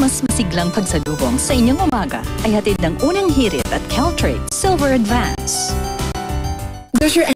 mas masiglang pagsalubong sa inyong umaga ay hatid ng Unang Hirit at Caltrate Silver Advance. Does your